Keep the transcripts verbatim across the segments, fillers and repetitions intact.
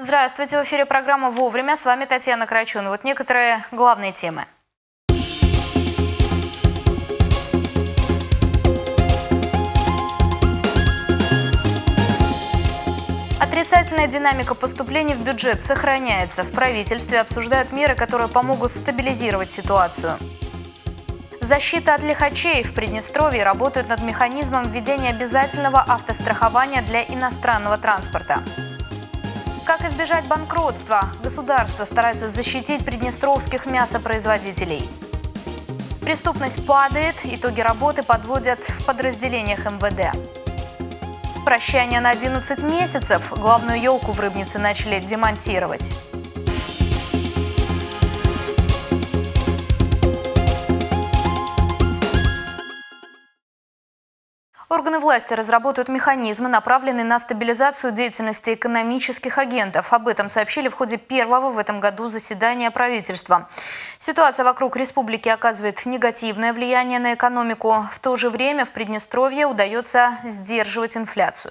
Здравствуйте, в эфире программа «Вовремя». С вами Татьяна Крачун. Вот некоторые главные темы. Отрицательная динамика поступлений в бюджет сохраняется. В правительстве обсуждают меры, которые помогут стабилизировать ситуацию. Защита от лихачей в Приднестровье работают над механизмом введения обязательного автострахования для иностранного транспорта. Как избежать банкротства? Государство старается защитить приднестровских мясопроизводителей. Преступность падает, итоги работы подводят в подразделениях эм вэ дэ. Прощание на одиннадцать месяцев. Главную елку в Рыбнице начали демонтировать. Органы власти разработают механизмы, направленные на стабилизацию деятельности экономических агентов. Об этом сообщили в ходе первого в этом году заседания правительства. Ситуация вокруг республики оказывает негативное влияние на экономику. В то же время в Приднестровье удается сдерживать инфляцию.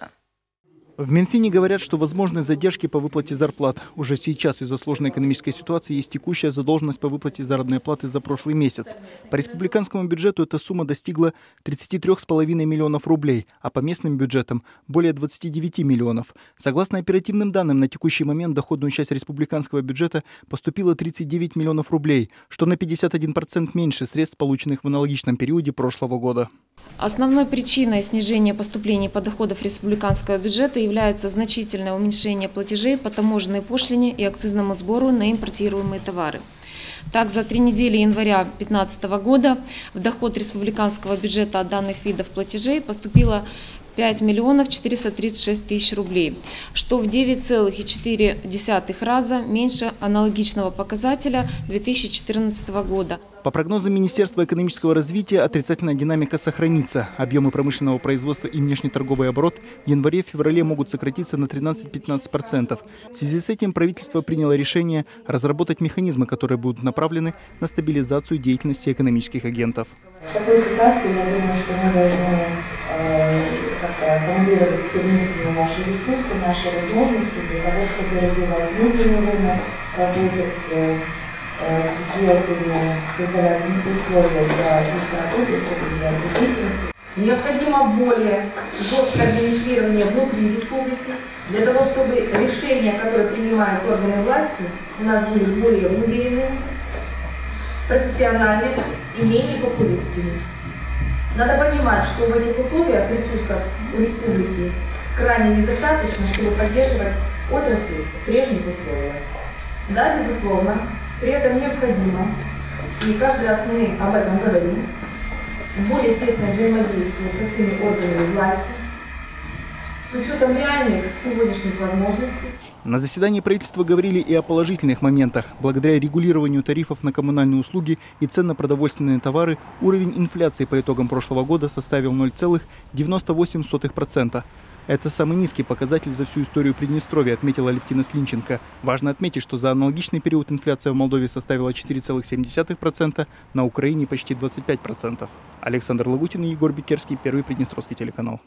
В Минфине говорят, что возможны задержки по выплате зарплат. Уже сейчас из-за сложной экономической ситуации есть текущая задолженность по выплате заработной платы за прошлый месяц. По республиканскому бюджету эта сумма достигла тридцати трёх с половиной миллионов рублей, а по местным бюджетам – более двадцати девяти миллионов. Согласно оперативным данным, на текущий момент доходную часть республиканского бюджета поступило тридцать девять миллионов рублей, что на пятьдесят один процент меньше средств, полученных в аналогичном периоде прошлого года. Основной причиной снижения поступлений по доходам республиканского бюджета является значительное уменьшение платежей по таможенной пошлине и акцизному сбору на импортируемые товары. Так, за три недели января две тысячи пятнадцатого года в доход республиканского бюджета от данных видов платежей поступило пять миллионов четыреста тридцать шесть тысяч рублей, что в девять целых четыре десятых раза меньше аналогичного показателя две тысячи четырнадцатого года. По прогнозам Министерства экономического развития, отрицательная динамика сохранится. Объемы промышленного производства и внешнеторговый оборот в январе-феврале могут сократиться на тринадцать-пятнадцать процентов. В связи с этим правительство приняло решение разработать механизмы, которые будут направлены на стабилизацию деятельности экономических агентов. В такой ситуации, я думаю, что мы должны э, как-то аккумулировать все внутренние наши ресурсы, наши возможности для того, чтобы развивать внутренний рынок, работать э, с предприятиями, создавать условия для их работы и стабилизации деятельности. Необходимо более жесткое администрирование внутри республики, для того, чтобы решения, которые принимают органы власти, у нас были более уверенными, профессиональными и менее популистскими. Надо понимать, что в этих условиях ресурсов у республики крайне недостаточно, чтобы поддерживать отрасли в прежних условиях. Да, безусловно, при этом необходимо, и каждый раз мы об этом говорим, более тесное взаимодействие со всеми органами власти, с учетом реальных сегодняшних возможностей. На заседании правительства говорили и о положительных моментах. Благодаря регулированию тарифов на коммунальные услуги и цен на продовольственные товары уровень инфляции по итогам прошлого года составил ноль целых девяносто восемь сотых процента. Это самый низкий показатель за всю историю Приднестровья, отметила Алевтина Слинченко. Важно отметить, что за аналогичный период инфляция в Молдове составила четыре целых семь десятых процента, на Украине почти двадцать пять процентов. Александр Лагутин и Егор Бекерский, Первый Приднестровский телеканал.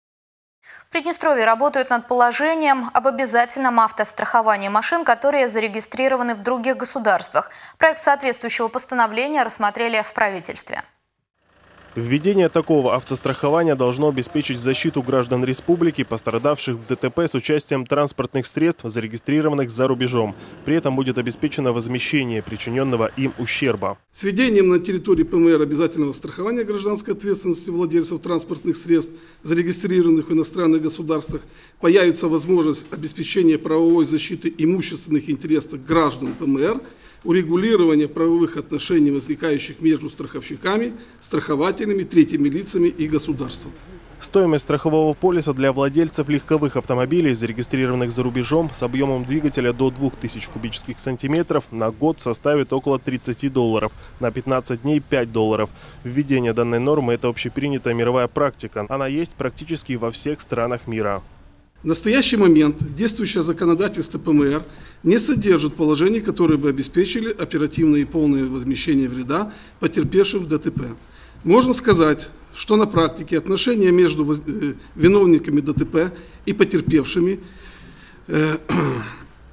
В Приднестровье работают над положением об обязательном автостраховании машин, которые зарегистрированы в других государствах. Проект соответствующего постановления рассмотрели в правительстве. Введение такого автострахования должно обеспечить защиту граждан республики, пострадавших в дэ тэ пэ с участием транспортных средств, зарегистрированных за рубежом. При этом будет обеспечено возмещение причиненного им ущерба. С введением на территории пэ эм эр обязательного страхования гражданской ответственности владельцев транспортных средств, зарегистрированных в иностранных государствах, появится возможность обеспечения правовой защиты имущественных интересов граждан пэ эм эр, урегулирования правовых отношений, возникающих между страховщиками, страхователями, третьими лицами и государством. Стоимость страхового полиса для владельцев легковых автомобилей, зарегистрированных за рубежом, с объемом двигателя до двух тысяч кубических сантиметров на год составит около тридцати долларов, на пятнадцать дней – пять долларов. Введение данной нормы – это общепринятая мировая практика. Она есть практически во всех странах мира. В настоящий момент действующее законодательство пэ эм эр не содержит положений, которые бы обеспечили оперативное и полное возмещение вреда потерпевшим в дэ тэ пэ. Можно сказать, что на практике отношения между виновниками дэ тэ пэ и потерпевшими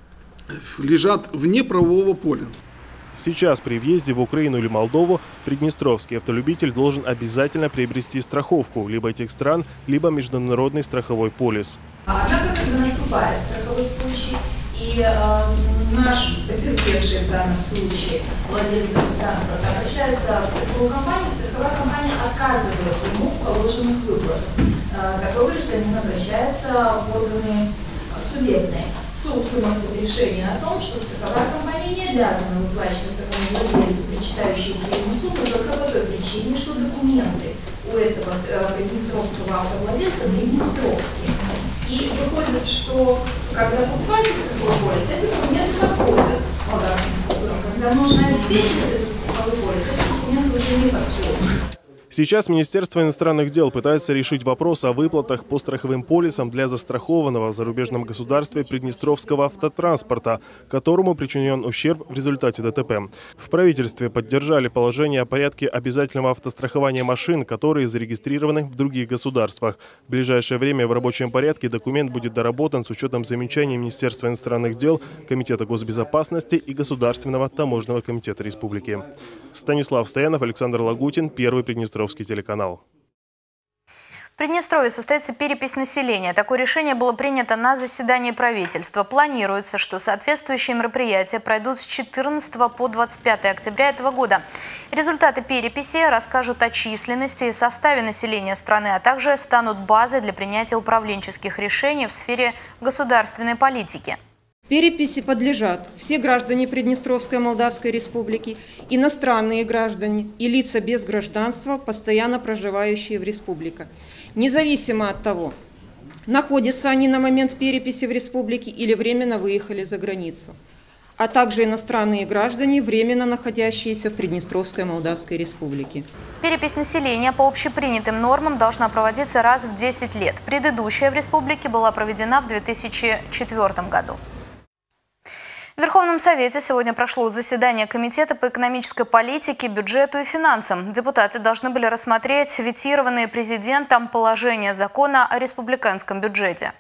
лежат вне правового поля. Сейчас при въезде в Украину или Молдову приднестровский автолюбитель должен обязательно приобрести страховку либо этих стран, либо международный страховой полис. Однако, когда наступает страховой случай, и э, наш потерпевший в данном случае владелец транспорта обращается в страховую компанию, страховая компания отказывает ему в положенных выплатах. Э, такой гражданин обращается в органы судебные. Суд выносит решение о том, что страховая компания не обязана выплачивать такому владельцу причитающиеся ему суммы только по той причине, что документы у этого э, приднестровского автовладельца приднестровские. И выходит, что когда покупали страховой полис, эти документы подходят молдавским структурам. Когда нужно обеспечить этот страховой полис, эти документы уже не подходят. Сейчас Министерство иностранных дел пытается решить вопрос о выплатах по страховым полисам для застрахованного в зарубежном государстве приднестровского автотранспорта, которому причинен ущерб в результате ДТП. В правительстве поддержали положение о порядке обязательного автострахования машин, которые зарегистрированы в других государствах. В ближайшее время в рабочем порядке документ будет доработан с учетом замечаний Министерства иностранных дел, Комитета госбезопасности и Государственного таможенного комитета республики. Станислав Стоянов, Александр Лагутин, Первый Приднестровский телеканал. В Приднестровье состоится перепись населения. Такое решение было принято на заседании правительства. Планируется, что соответствующие мероприятия пройдут с четырнадцатого по двадцать пятое октября этого года. Результаты переписи расскажут о численности и составе населения страны, а также станут базой для принятия управленческих решений в сфере государственной политики. Переписи подлежат все граждане Приднестровской Молдавской Республики, иностранные граждане и лица без гражданства, постоянно проживающие в республике, независимо от того, находятся они на момент переписи в республике или временно выехали за границу, а также иностранные граждане, временно находящиеся в Приднестровской Молдавской Республике. Перепись населения по общепринятым нормам должна проводиться раз в десять лет. Предыдущая в республике была проведена в две тысячи четвёртом году. В Верховном Совете сегодня прошло заседание Комитета по экономической политике, бюджету и финансам. Депутаты должны были рассмотреть ветированные президентом положения закона о республиканском бюджете.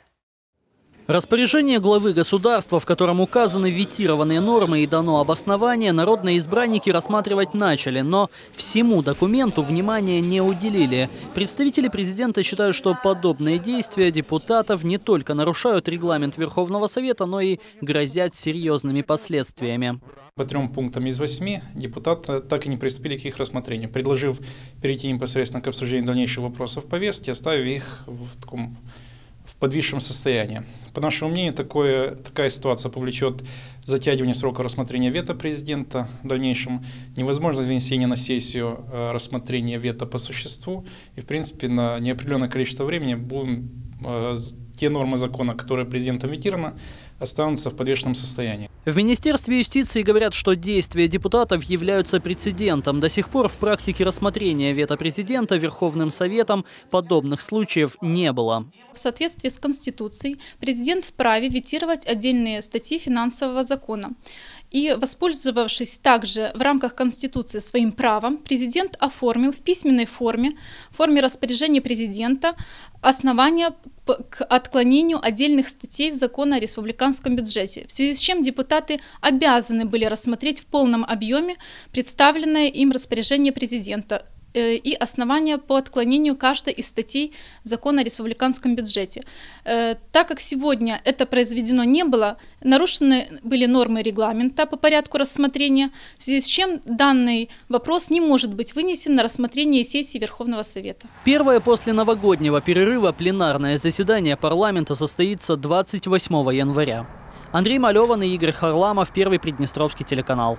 Распоряжение главы государства, в котором указаны ветированные нормы и дано обоснование, народные избранники рассматривать начали, но всему документу внимания не уделили. Представители президента считают, что подобные действия депутатов не только нарушают регламент Верховного Совета, но и грозят серьезными последствиями. По трем пунктам из восьми депутаты так и не приступили к их рассмотрению, предложив перейти непосредственно к обсуждению дальнейших вопросов повестки, оставив их в таком в подвисшем состоянии. По нашему мнению, такое, такая ситуация повлечет затягивание срока рассмотрения вето президента, в дальнейшем невозможность вынесения на сессию э, рассмотрения вето по существу, и в принципе на неопределенное количество времени будем, э, те нормы закона, которые президентом ветированы, останутся в подвешенном состоянии. В Министерстве юстиции говорят, что действия депутатов являются прецедентом. До сих пор в практике рассмотрения вето президента Верховным Советом подобных случаев не было. В соответствии с Конституцией президент вправе ветировать отдельные статьи финансового закона. И, воспользовавшись также в рамках Конституции своим правом, президент оформил в письменной форме, в форме распоряжения президента, основания к отклонению отдельных статей закона о республиканском бюджете, в связи с чем депутаты обязаны были рассмотреть в полном объеме представленное им распоряжение президента и основания по отклонению каждой из статей закона о республиканском бюджете. Так как сегодня это произведено не было, нарушены были нормы регламента по порядку рассмотрения, в связи с чем данный вопрос не может быть вынесен на рассмотрение сессии Верховного Совета. Первое после новогоднего перерыва пленарное заседание парламента состоится двадцать восьмого января. Андрей Малеван и Игорь Харламов, Первый Приднестровский телеканал.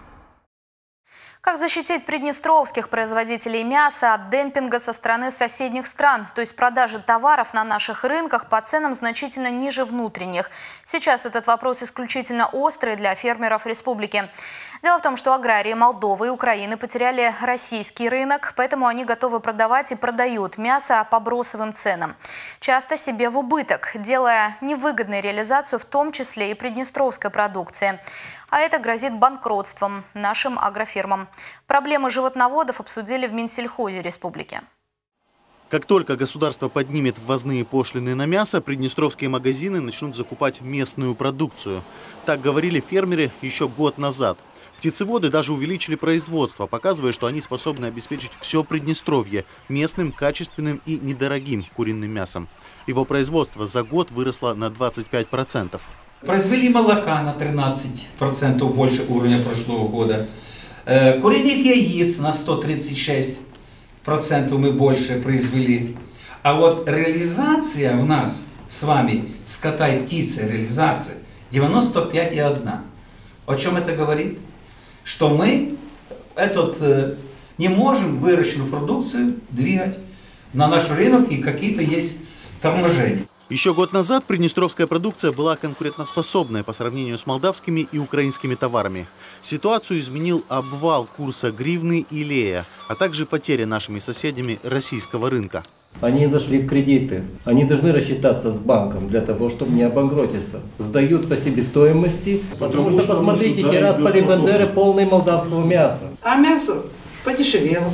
Как защитить приднестровских производителей мяса от демпинга со стороны соседних стран, то есть продажи товаров на наших рынках по ценам значительно ниже внутренних? Сейчас этот вопрос исключительно острый для фермеров республики. Дело в том, что аграрии Молдовы и Украины потеряли российский рынок, поэтому они готовы продавать и продают мясо по бросовым ценам, часто себе в убыток, делая невыгодной реализацию в том числе и приднестровской продукции. А это грозит банкротством нашим агрофирмам. Проблемы животноводов обсудили в Минсельхозе республики. Как только государство поднимет ввозные пошлины на мясо, приднестровские магазины начнут закупать местную продукцию. Так говорили фермеры еще год назад. Птицеводы даже увеличили производство, показывая, что они способны обеспечить все Приднестровье местным, качественным и недорогим куриным мясом. Его производство за год выросло на двадцать пять процентов. Произвели молока на тринадцать процентов больше уровня прошлого года. Куриных яиц на сто тридцать шесть процентов мы больше произвели. А вот реализация у нас с вами, скота и птицы, реализация девяносто пять и одна. О чем это говорит? Что мы этот, э, не можем выращенную продукцию двигать на наш рынок, и какие-то есть торможения. Еще год назад приднестровская продукция была конкурентоспособной по сравнению с молдавскими и украинскими товарами. Ситуацию изменил обвал курса гривны и лея, а также потеря нашими соседями российского рынка. Они зашли в кредиты. Они должны рассчитаться с банком для того, чтобы не обанкротиться. Сдают по себестоимости, потому, потому что, что посмотрите, Тирасполь и Бендеры полные молдавского мяса. А мясо подешевело,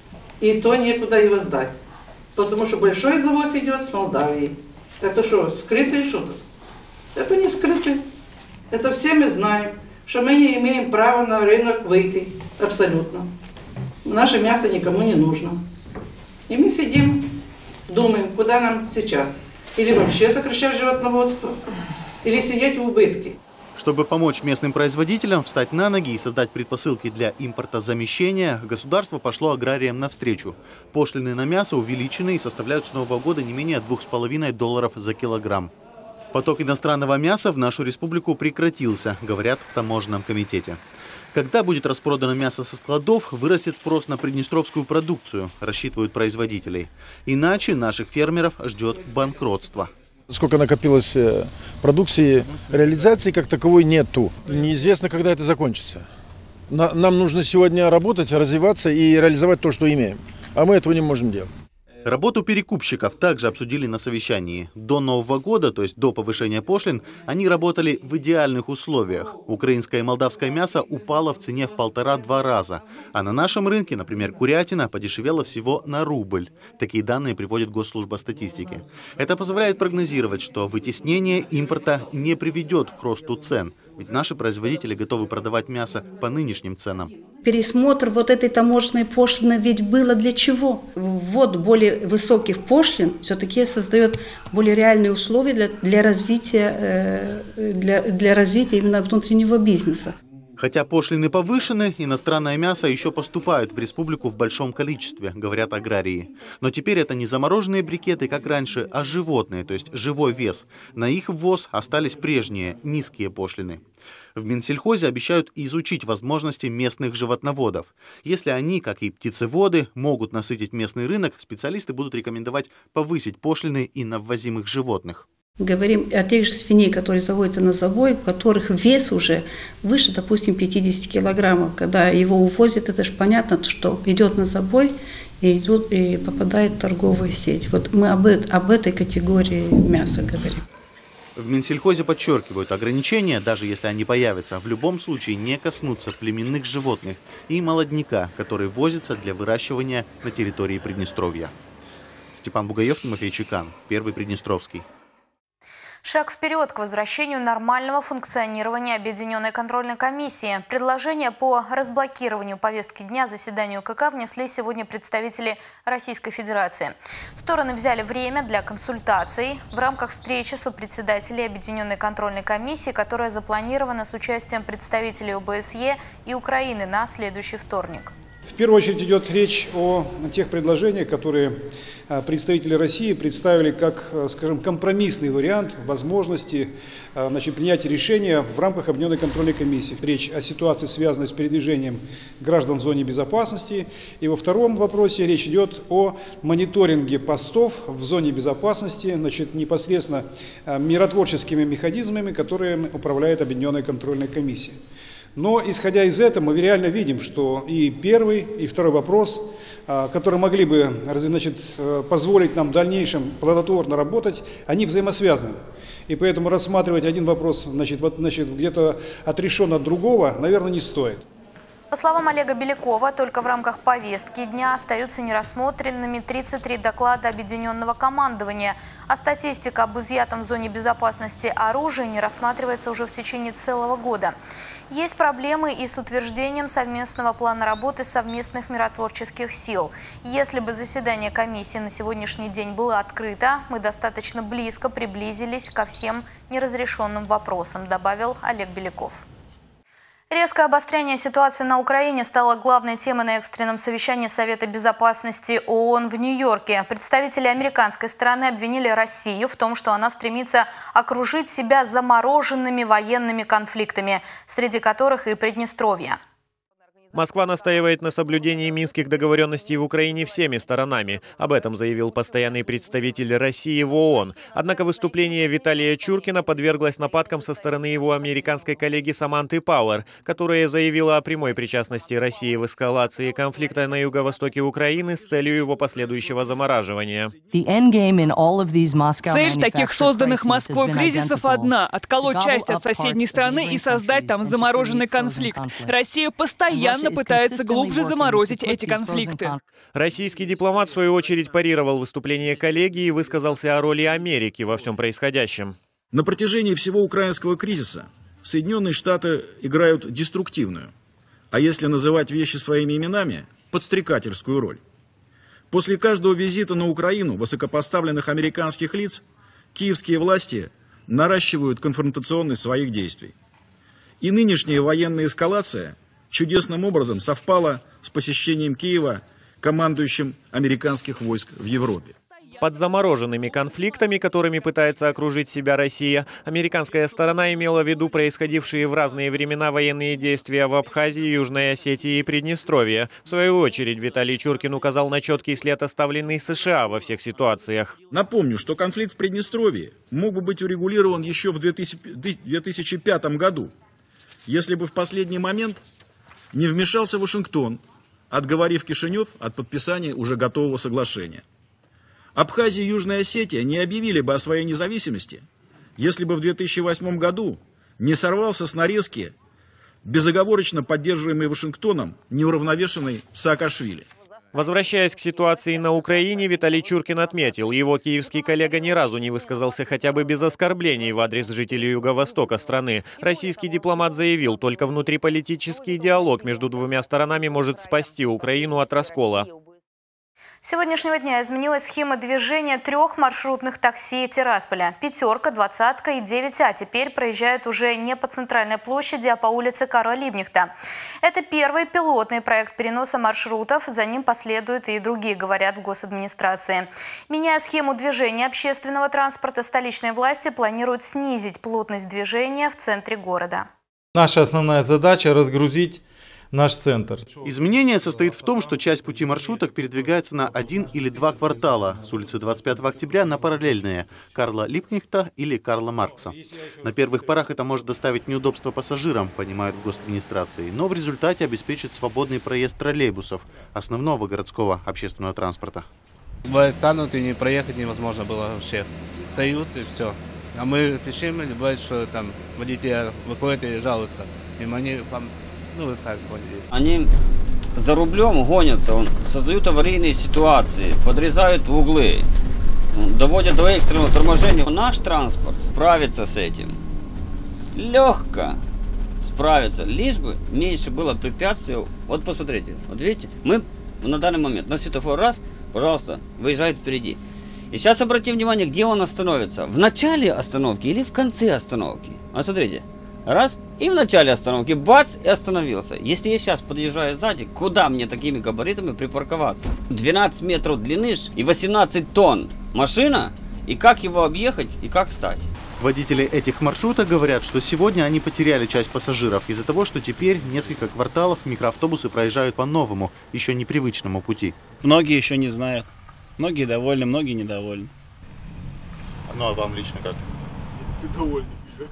и то некуда его сдать, потому что большой завоз идет с Молдавии. Это что, скрытое что-то? Это не скрытое. Это все мы знаем, что мы не имеем права на рынок выйти абсолютно. Наше мясо никому не нужно. И мы сидим, думаем, куда нам сейчас. Или вообще сокращать животноводство, или сидеть в убытке. Чтобы помочь местным производителям встать на ноги и создать предпосылки для импортозамещения, государство пошло аграриям навстречу. Пошлины на мясо увеличены и составляют с нового года не менее двух с половиной долларов за килограмм. Поток иностранного мяса в нашу республику прекратился, говорят в таможенном комитете. Когда будет распродано мясо со складов, вырастет спрос на приднестровскую продукцию, рассчитывают производители. Иначе наших фермеров ждет банкротство. Сколько накопилось продукции, реализации как таковой нету. Неизвестно, когда это закончится. Нам нужно сегодня работать, развиваться и реализовать то, что имеем. А мы этого не можем делать. Работу перекупщиков также обсудили на совещании. До Нового года, то есть до повышения пошлин, они работали в идеальных условиях. Украинское и молдавское мясо упало в цене в полтора-два раза. А на нашем рынке, например, курятина подешевела всего на рубль. Такие данные приводит Госслужба статистики. Это позволяет прогнозировать, что вытеснение импорта не приведет к росту цен. Ведь наши производители готовы продавать мясо по нынешним ценам. Пересмотр вот этой таможенной пошлины ведь было для чего? Ввод более высоких пошлин все-таки создает более реальные условия для, для, развития, для, для развития именно внутреннего бизнеса. Хотя пошлины повышены, иностранное мясо еще поступает в республику в большом количестве, говорят аграрии. Но теперь это не замороженные брикеты, как раньше, а животные, то есть живой вес. На их ввоз остались прежние низкие пошлины. В Минсельхозе обещают изучить возможности местных животноводов. Если они, как и птицеводы, могут насытить местный рынок, специалисты будут рекомендовать повысить пошлины и на ввозимых животных. Говорим о тех же свиней, которые заводятся на забой, у которых вес уже выше, допустим, пятидесяти килограммов. Когда его увозят, это же понятно, что идет на забой и, идет, и попадает в торговую сеть. Вот мы об, об этой категории мяса говорим. В Минсельхозе подчеркивают, ограничения, даже если они появятся, в любом случае не коснутся племенных животных и молодняка, который возится для выращивания на территории Приднестровья. Степан Бугаев, Тимофей Чекан, Первый Приднестровский. Шаг вперед к возвращению нормального функционирования Объединенной контрольной комиссии. Предложения по разблокированию повестки дня заседанию КК внесли сегодня представители Российской Федерации. Стороны взяли время для консультаций в рамках встречи сопредседателей Объединенной контрольной комиссии, которая запланирована с участием представителей ОБСЕ и Украины на следующий вторник. В первую очередь идет речь о тех предложениях, которые представители России представили как, скажем, компромиссный вариант возможности, значит, принятия решения в рамках Объединенной контрольной комиссии. Речь о ситуации, связанной с передвижением граждан в зоне безопасности. И во втором вопросе речь идет о мониторинге постов в зоне безопасности, значит, непосредственно миротворческими механизмами, которые управляет Объединенная контрольная комиссия. Но, исходя из этого, мы реально видим, что и первый, и второй вопрос, которые могли бы, значит, позволить нам в дальнейшем плодотворно работать, они взаимосвязаны. И поэтому рассматривать один вопрос, значит, вот, значит, где-то отрешен от другого, наверное, не стоит. По словам Олега Белякова, только в рамках повестки дня остаются нерассмотренными тридцать три доклада Объединенного командования, а статистика об изъятом в зоне безопасности оружии не рассматривается уже в течение целого года. Есть проблемы и с утверждением совместного плана работы совместных миротворческих сил. Если бы заседание комиссии на сегодняшний день было открыто, мы достаточно близко приблизились ко всем неразрешенным вопросам, добавил Олег Беляков. Резкое обострение ситуации на Украине стало главной темой на экстренном совещании Совета безопасности ООН в Нью-Йорке. Представители американской стороны обвинили Россию в том, что она стремится окружить себя замороженными военными конфликтами, среди которых и Приднестровье. Москва настаивает на соблюдении минских договоренностей в Украине всеми сторонами. Об этом заявил постоянный представитель России в ООН. Однако выступление Виталия Чуркина подверглось нападкам со стороны его американской коллеги Саманты Пауэр, которая заявила о прямой причастности России в эскалации конфликта на юго-востоке Украины с целью его последующего замораживания. Цель таких созданных Москвой кризисов одна – отколоть часть от соседней страны и создать там замороженный конфликт. Россия постоянно пытается глубже заморозить эти конфликты. Российский дипломат, в свою очередь, парировал выступление коллеги и высказался о роли Америки во всем происходящем. На протяжении всего украинского кризиса Соединенные Штаты играют деструктивную, а если называть вещи своими именами, подстрекательскую роль. После каждого визита на Украину высокопоставленных американских лиц киевские власти наращивают конфронтационность своих действий. И нынешняя военная эскалация чудесным образом совпало с посещением Киева командующим американских войск в Европе. Под замороженными конфликтами, которыми пытается окружить себя Россия, американская сторона имела в виду происходившие в разные времена военные действия в Абхазии, Южной Осетии и Приднестровье. В свою очередь Виталий Чуркин указал на четкий след, оставленный США во всех ситуациях. Напомню, что конфликт в Приднестровье мог бы быть урегулирован еще в две тысячи пятом году, если бы в последний момент не вмешался Вашингтон, отговорив Кишинев от подписания уже готового соглашения. Абхазия и Южная Осетия не объявили бы о своей независимости, если бы в две тысячи восьмом году не сорвался с нарезки безоговорочно поддерживаемый Вашингтоном неуравновешенный Саакашвили. Возвращаясь к ситуации на Украине, Виталий Чуркин отметил, его киевский коллега ни разу не высказался хотя бы без оскорблений в адрес жителей юго-востока страны. Российский дипломат заявил, только внутриполитический диалог между двумя сторонами может спасти Украину от раскола. С сегодняшнего дня изменилась схема движения трех маршрутных такси Тирасполя. «Пятерка», «Двадцатка» и «девять А» теперь проезжают уже не по центральной площади, а по улице Карла Либкнехта. Это первый пилотный проект переноса маршрутов, за ним последуют и другие, говорят в госадминистрации. Меняя схему движения общественного транспорта, столичные власти планируют снизить плотность движения в центре города. Наша основная задача – разгрузить наш центр. Изменение состоит в том, что часть пути маршруток передвигается на один или два квартала с улицы двадцать пятого октября на параллельные Карла Либкнехта или Карла Маркса. На первых порах это может доставить неудобства пассажирам, понимают в госадминистрации, но в результате обеспечит свободный проезд троллейбусов, основного городского общественного транспорта. Бывает, станут и не проехать невозможно было вообще. Встают и все. А мы пишем, бывает, что там водители выходят и жалуются. Им они там, ну вы сами поняли. Они за рублем гонятся, создают аварийные ситуации, подрезают углы, доводят до экстренного торможения. Наш транспорт справится с этим. Легко справится, лишь бы меньше было препятствий. Вот посмотрите, вот видите, мы на данный момент на светофор раз, пожалуйста, выезжает впереди. И сейчас обратим внимание, где он остановится. В начале остановки или в конце остановки. Вот смотрите. Раз, и в начале остановки, бац, и остановился. Если я сейчас подъезжаю сзади, куда мне такими габаритами припарковаться? двенадцать метров длины и восемнадцать тонн машина, и как его объехать, и как встать? Водители этих маршруток говорят, что сегодня они потеряли часть пассажиров из-за того, что теперь несколько кварталов микроавтобусы проезжают по новому, еще непривычному пути. Многие еще не знают. Многие довольны, многие недовольны. Ну а вам лично как? Ты довольный?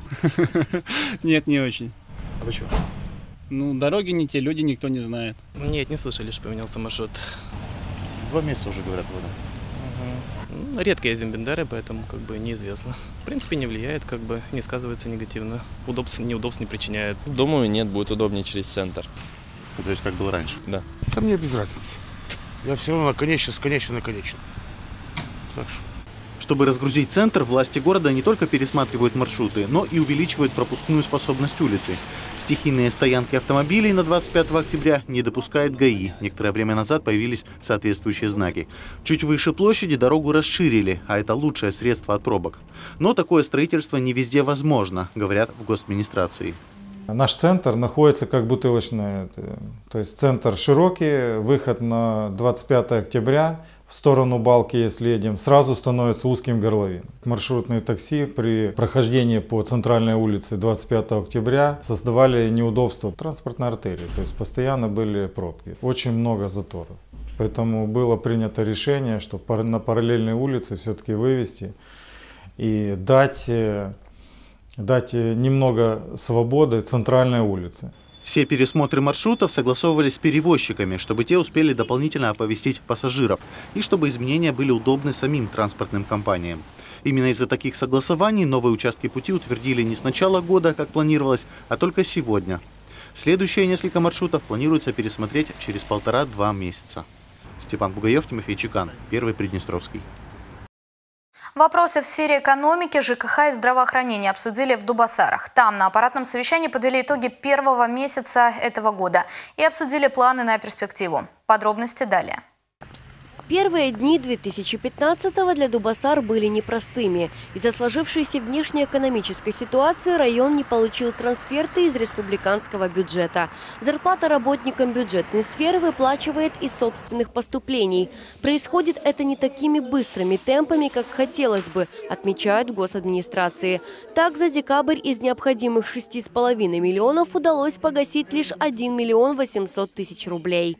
Нет, не очень. А почему? Ну, дороги не те, люди никто не знает. Нет, не слышали, что поменялся маршрут. Два месяца уже говорят об этом. Угу. Редко ездим Бендеры, поэтому как бы неизвестно. В принципе, не влияет, как бы не сказывается негативно. Удобств, неудобств не причиняет. Думаю, нет, будет удобнее через центр. То есть как было раньше? Да. Да мне без разницы. Я все равно конечно, с конечно на конечно. Так что... Чтобы разгрузить центр, власти города не только пересматривают маршруты, но и увеличивают пропускную способность улицы. Стихийные стоянки автомобилей на двадцать пятого октября не допускает ГАИ. Некоторое время назад появились соответствующие знаки. Чуть выше площади дорогу расширили, а это лучшее средство от пробок. Но такое строительство не везде возможно, говорят в госадминистрации. Наш центр находится как бутылочная, то есть центр широкий, выход на двадцать пятое октября в сторону Балки, если едем, сразу становится узким горловиной. Маршрутные такси при прохождении по центральной улице двадцать пятого октября создавали неудобства транспортной артерии, то есть постоянно были пробки, очень много заторов. Поэтому было принято решение, что на параллельной улице все-таки вывести и дать... дать немного свободы центральной улице. Все пересмотры маршрутов согласовывались с перевозчиками, чтобы те успели дополнительно оповестить пассажиров и чтобы изменения были удобны самим транспортным компаниям. Именно из-за таких согласований новые участки пути утвердили не с начала года, как планировалось, а только сегодня. Следующие несколько маршрутов планируется пересмотреть через полтора-два месяца. Степан Бугаев, Тимофей Чекан, Первый Приднестровский. Вопросы в сфере экономики, ЖКХ и здравоохранения обсудили в Дубасарах. Там на аппаратном совещании подвели итоги первого месяца этого года и обсудили планы на перспективу. Подробности далее. Первые дни две тысячи пятнадцатого для Дубасар были непростыми. Из-за сложившейся внешнеэкономической ситуации район не получил трансферты из республиканского бюджета. Зарплата работникам бюджетной сферы выплачивает из собственных поступлений. Происходит это не такими быстрыми темпами, как хотелось бы, отмечают в госадминистрации. Так, за декабрь из необходимых шести с половиной миллионов удалось погасить лишь один миллион восемьсот тысяч рублей.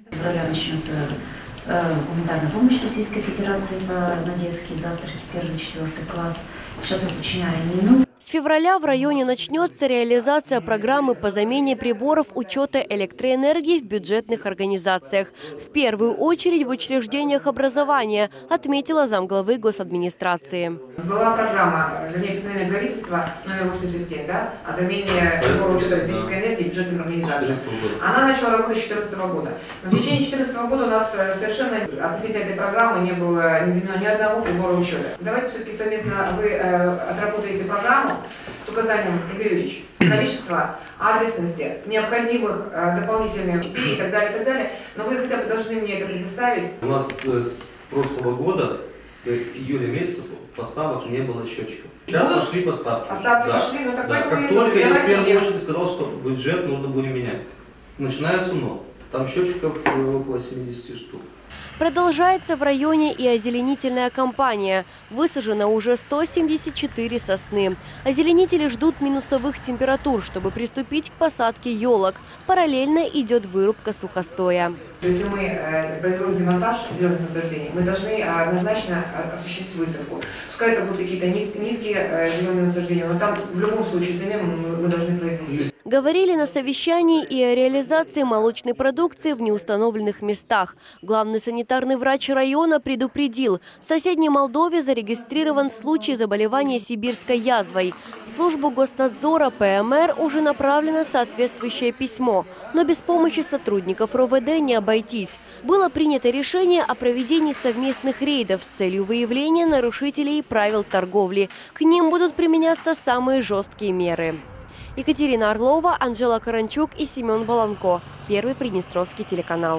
Гуманитарная помощь Российской Федерации на детские завтраки, первый-четвертый класс. Сейчас уточняем меню. С февраля в районе начнется реализация программы по замене приборов учета электроэнергии в бюджетных организациях. В первую очередь в учреждениях образования, отметила замглавы госадминистрации. Была программа, вернее, постановление правительства номер восемьдесят семь, да, о замене приборов учета электрической энергии в бюджетных организациях. Она начала работать с две тысячи четырнадцатого года. Но в течение две тысячи четырнадцатого года у нас совершенно относительно этой программы не было не заменено ни одного прибора учета. Давайте все-таки совместно вы э, отработаете программу с указанием, Игорь Юрьевич, количества, адресности, необходимых э, дополнительных частей и так далее, и так далее. Но вы хотя бы должны мне это предоставить. У нас с прошлого года, с июля месяца, поставок не было счетчиков. Сейчас Будут? Пошли поставки. Поставки да. пошли, но так да. Как только я в первую очередь сказал, что бюджет нужно будет менять. Начиная с УНО. Там счетчиков около семидесяти штук. Продолжается в районе и озеленительная кампания. Высажено уже сто семьдесят четыре сосны. Озеленители ждут минусовых температур, чтобы приступить к посадке елок. Параллельно идет вырубка сухостоя. Если мы э, производим демонтаж зеленых насаждений, мы должны однозначно осуществить высадку. Пускай это будут какие-то низ, низкие э, зеленые насаждения, но там в любом случае замену мы, мы должны произвести. Говорили на совещании и о реализации молочной продукции в неустановленных местах. Главный санитарный врач района предупредил, в соседней Молдове зарегистрирован случай заболевания сибирской язвой. В службу госнадзора ПМР уже направлено соответствующее письмо, но без помощи сотрудников РОВД не обойтись. Было принято решение о проведении совместных рейдов с целью выявления нарушителей правил торговли. К ним будут применяться самые жесткие меры. Екатерина Орлова, Анжела Каранчук и Семен Баланко. Первый Приднестровский телеканал.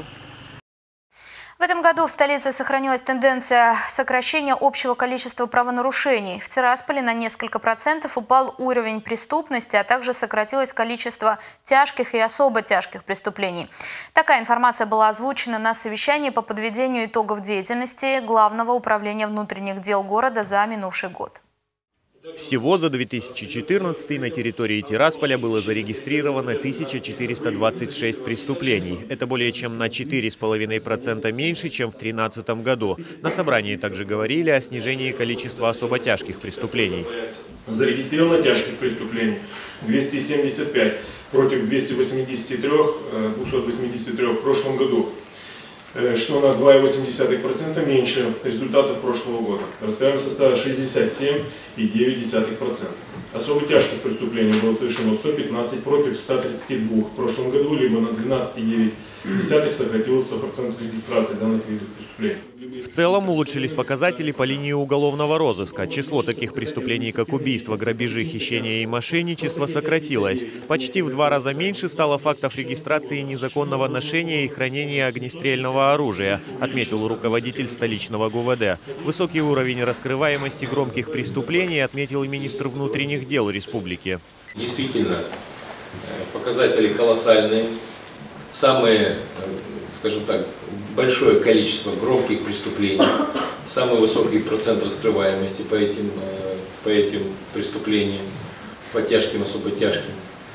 В этом году в столице сохранилась тенденция сокращения общего количества правонарушений. В Тирасполе на несколько процентов упал уровень преступности, а также сократилось количество тяжких и особо тяжких преступлений. Такая информация была озвучена на совещании по подведению итогов деятельности Главного управления внутренних дел города за минувший год. Всего за две тысячи четырнадцатый на территории Тирасполя было зарегистрировано тысяча четыреста двадцать шесть преступлений. Это более чем на четыре с половиной процента меньше, чем в две тысячи тринадцатом году. На собрании также говорили о снижении количества особо тяжких преступлений. Зарегистрировано тяжких преступлений двести семьдесят пять против двухсот восьмидесяти трёх, двухсот восьмидесяти трёх в прошлом году. что на два и восемь десятых процента меньше результатов прошлого года. Раскрываемость составила шестьдесят семь и девять десятых процента. Особо тяжких преступлений было совершено сто пятнадцать против ста тридцати двух в прошлом году, либо на двенадцать и девять десятых сократился процент регистрации данных видов преступлений. В целом улучшились показатели по линии уголовного розыска. Число таких преступлений, как убийства, грабежи, хищения и мошенничество, сократилось. Почти в два раза меньше стало фактов регистрации незаконного ношения и хранения огнестрельного оружия, отметил руководитель столичного ГУВД. Высокий уровень раскрываемости громких преступлений отметил и министр внутренних дел республики. Действительно, показатели колоссальные. Самые, скажем так, большое количество громких преступлений, самый высокий процент раскрываемости по этим, по этим преступлениям, по тяжким, особо тяжким.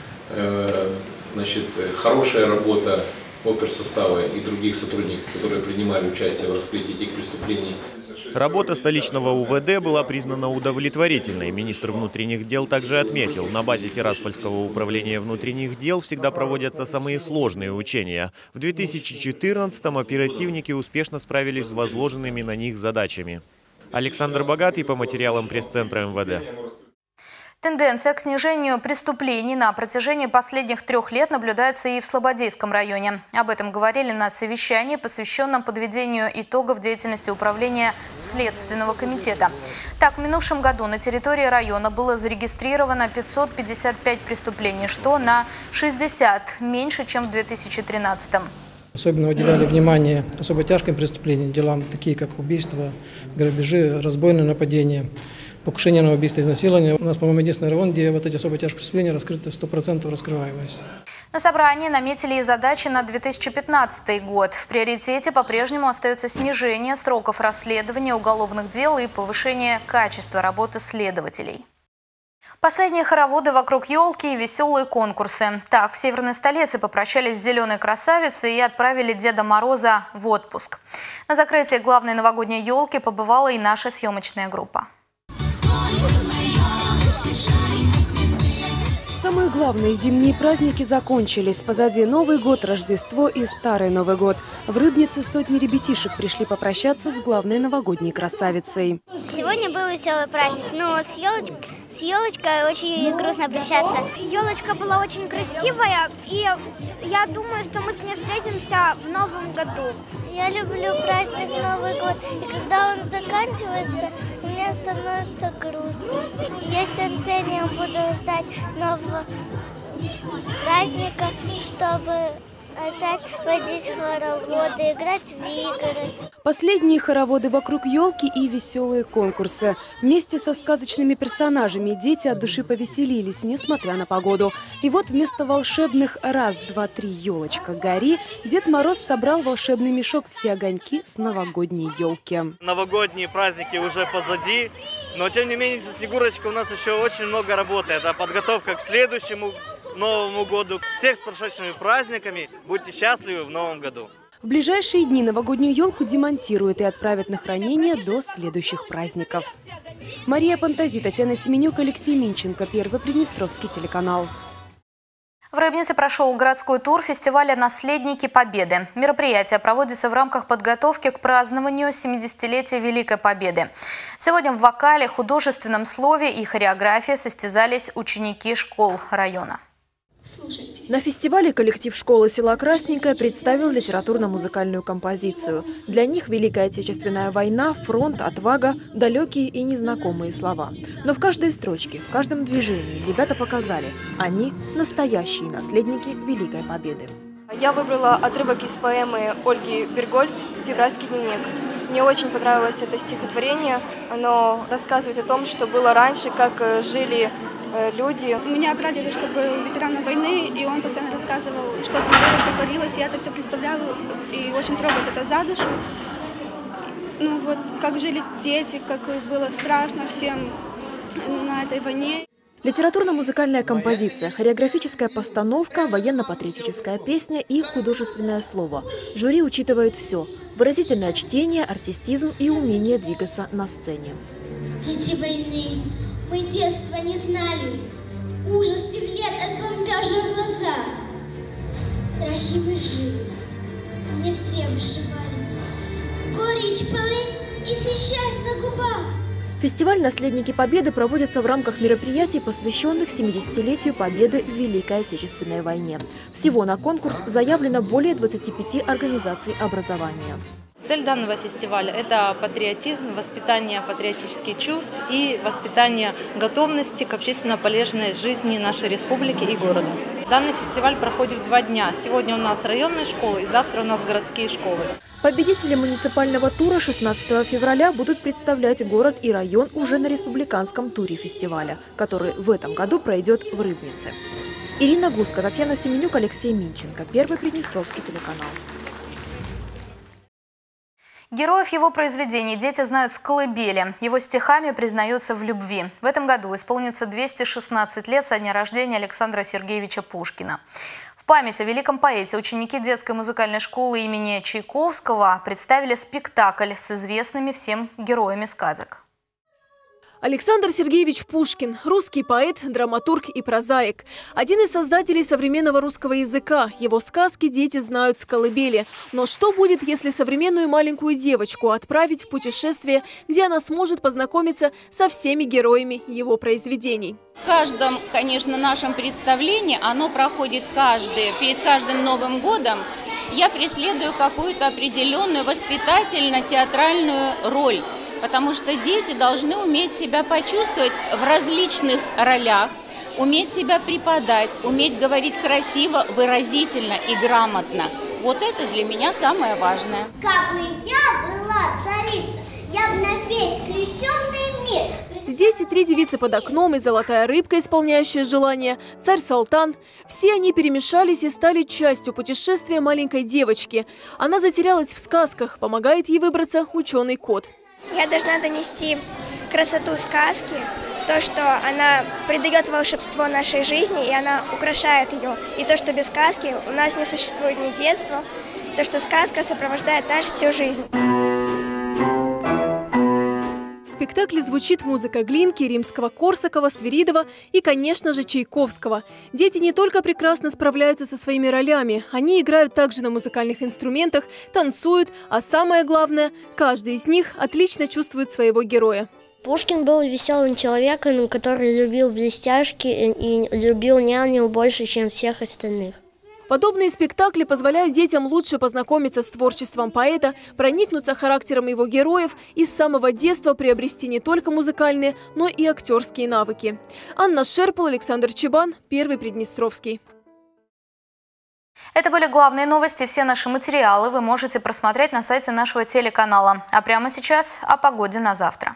Значит, хорошая работа оперсостава и других сотрудников, которые принимали участие в раскрытии этих преступлений. Работа столичного УВД была признана удовлетворительной. Министр внутренних дел также отметил, на базе Тираспольского управления внутренних дел всегда проводятся самые сложные учения. В две тысячи четырнадцатом оперативники успешно справились с возложенными на них задачами. Александр Богатый по материалам пресс-центра МВД. Тенденция к снижению преступлений на протяжении последних трех лет наблюдается и в Слободейском районе. Об этом говорили на совещании, посвященном подведению итогов деятельности управления Следственного комитета. Так, в минувшем году на территории района было зарегистрировано пятьсот пятьдесят пять преступлений, что на шестьдесят меньше, чем в две тысячи тринадцатом. Особенно уделяли внимание особо тяжким преступлениям, делам такие как убийства, грабежи, разбойные нападения, покушение на убийство, изнасилование. У нас, по-моему, единственный район, где вот эти особо тяжкие преступления раскрыты сто процентов раскрываемость. На собрании наметили и задачи на две тысячи пятнадцатый год. В приоритете по-прежнему остается снижение сроков расследования уголовных дел и повышение качества работы следователей. Последние хороводы вокруг елки и веселые конкурсы. Так, в северной столице попрощались с зеленой красавицей и отправили Деда Мороза в отпуск. На закрытии главной новогодней елки побывала и наша съемочная группа. Самые главные зимние праздники закончились. Позади Новый год, Рождество и Старый Новый год. В Рыбнице сотни ребятишек пришли попрощаться с главной новогодней красавицей. Сегодня был веселый праздник, но с, елоч... с елочкой очень грустно прощаться. Елочка была очень красивая, и я думаю, что мы с ней встретимся в Новом году. Я люблю праздник Новый год, и когда он заканчивается, мне становится грустно. Я с терпением буду ждать нового праздника, чтобы опять водить хороводы, играть в игры. Последние хороводы вокруг елки и веселые конкурсы. Вместе со сказочными персонажами дети от души повеселились, несмотря на погоду. И вот вместо волшебных «раз, два, три, елочка, гори» Дед Мороз собрал волшебный мешок все огоньки с новогодней елки. Новогодние праздники уже позади, но тем не менее со Снегурочкой у нас еще очень много работы. Это подготовка к следующему Новому году. Всех с прошедшими праздниками. Будьте счастливы в Новом году. В ближайшие дни новогоднюю елку демонтируют и отправят на хранение до следующих праздников. Мария Пантази, Татьяна Семенюк, Алексей Минченко. Первый Приднестровский телеканал. В Рыбнице прошел городской тур фестиваля «Наследники Победы». Мероприятие проводится в рамках подготовки к празднованию семидесятилетия Великой Победы. Сегодня в вокале, художественном слове и хореографии состязались ученики школ района. На фестивале коллектив школы села Красненькое представил литературно-музыкальную композицию. Для них Великая Отечественная война, фронт, отвага, далекие и незнакомые слова. Но в каждой строчке, в каждом движении ребята показали – они настоящие наследники Великой Победы. Я выбрала отрывок из поэмы Ольги Бергольц «Февральский дневник». Мне очень понравилось это стихотворение. Оно рассказывает о том, что было раньше, как жили люди. У меня прадедушка был ветераном войны, и он постоянно рассказывал, что было, что творилось. Я это все представляла, и очень трогает это за душу. Ну вот, как жили дети, как было страшно всем на этой войне. Литературно-музыкальная композиция, хореографическая постановка, военно-патриотическая песня и художественное слово. Жюри учитывает все – выразительное чтение, артистизм и умение двигаться на сцене. Дети войны, мы детства не знали, ужас тех лет от бомбежа в глаза. Страхи мы жили, не все вышивали. горечь пылы и счастье на губах. Фестиваль «Наследники Победы» проводится в рамках мероприятий, посвященных семидесятилетию Победы в Великой Отечественной войне. Всего на конкурс заявлено более двадцати пяти организаций образования. Цель данного фестиваля – это патриотизм, воспитание патриотических чувств и воспитание готовности к общественно полезной жизни нашей республики и города. Данный фестиваль проходит два дня. Сегодня у нас районные школы и завтра у нас городские школы. Победители муниципального тура шестнадцатого февраля будут представлять город и район уже на республиканском туре фестиваля, который в этом году пройдет в Рыбнице. Ирина Гуска, Татьяна Семенюк, Алексей Минченко. Первый Приднестровский телеканал. Героев его произведений дети знают с колыбели. Его стихами признаются в любви. В этом году исполнится двести шестнадцать лет со дня рождения Александра Сергеевича Пушкина. В память о великом поэте ученики детской музыкальной школы имени Чайковского представили спектакль с известными всем героями сказок. Александр Сергеевич Пушкин – русский поэт, драматург и прозаик. Один из создателей современного русского языка. Его сказки дети знают с колыбели. Но что будет, если современную маленькую девочку отправить в путешествие, где она сможет познакомиться со всеми героями его произведений? В каждом, конечно, нашем представлении, оно проходит каждый, перед каждым Новым годом, я преследую какую-то определенную воспитательно-театральную роль. Потому что дети должны уметь себя почувствовать в различных ролях, уметь себя преподать, уметь говорить красиво, выразительно и грамотно. Вот это для меня самое важное. Как бы я была царица, я бы на весь крещенный мир. Здесь и три девицы под окном, и золотая рыбка, исполняющая желание, царь-салтан. Все они перемешались и стали частью путешествия маленькой девочки. Она затерялась в сказках, помогает ей выбраться ученый кот. Я должна донести красоту сказки, то, что она придает волшебство нашей жизни, и она украшает ее. И то, что без сказки у нас не существует ни детства, то, что сказка сопровождает нас всю жизнь. В спектакле звучит музыка Глинки, Римского-Корсакова, Свиридова и, конечно же, Чайковского. Дети не только прекрасно справляются со своими ролями, они играют также на музыкальных инструментах, танцуют, а самое главное, каждый из них отлично чувствует своего героя. Пушкин был веселым человеком, который любил блестяшки и любил няню больше, чем всех остальных. Подобные спектакли позволяют детям лучше познакомиться с творчеством поэта, проникнуться характером его героев и с самого детства приобрести не только музыкальные, но и актерские навыки. Анна Шерпл, Александр Чебан, Первый Приднестровский. Это были главные новости. Все наши материалы вы можете просмотреть на сайте нашего телеканала. А прямо сейчас о погоде на завтра.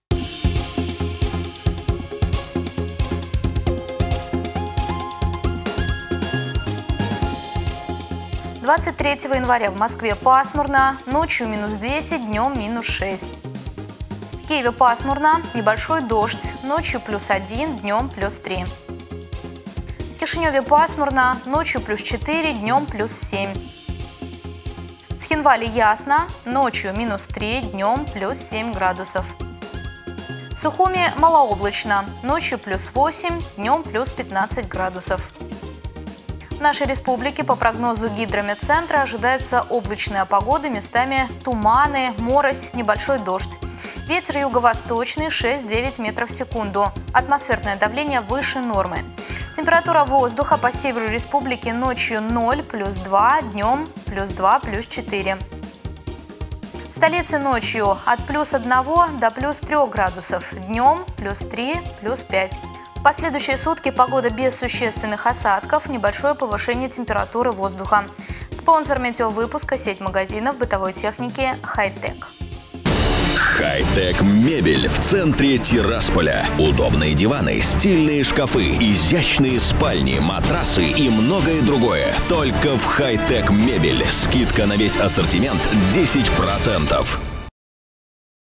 двадцать третьего января в Москве пасмурно, ночью минус десять, днем минус шесть. В Киеве пасмурно, небольшой дождь, ночью плюс один, днем плюс три. В Кишиневе пасмурно, ночью плюс четыре, днем плюс семь. В Цхинвале ясно, ночью минус три, днем плюс семь градусов. В Сухуми малооблачно, ночью плюс восемь, днем плюс пятнадцать градусов. В нашей республике по прогнозу гидрометцентра ожидается облачная погода, местами туманы, морось, небольшой дождь. Ветер юго-восточный шесть-девять метров в секунду. Атмосферное давление выше нормы. Температура воздуха по северу республики ночью ноль, плюс два, днем плюс два, плюс четыре. В столице ночью от плюс одного до плюс трёх градусов, днем плюс три, плюс пять. В последующие сутки погода без существенных осадков, небольшое повышение температуры воздуха. Спонсор метеовыпуска – сеть магазинов бытовой техники «Хай-Тек». «Хай-Тек Мебель» в центре Тирасполя. Удобные диваны, стильные шкафы, изящные спальни, матрасы и многое другое. Только в «Хай-Тек Мебель». Скидка на весь ассортимент десять процентов.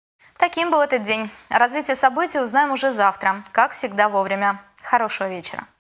Таким был этот день. О развитии событий узнаем уже завтра. Как всегда, вовремя. Хорошего вечера.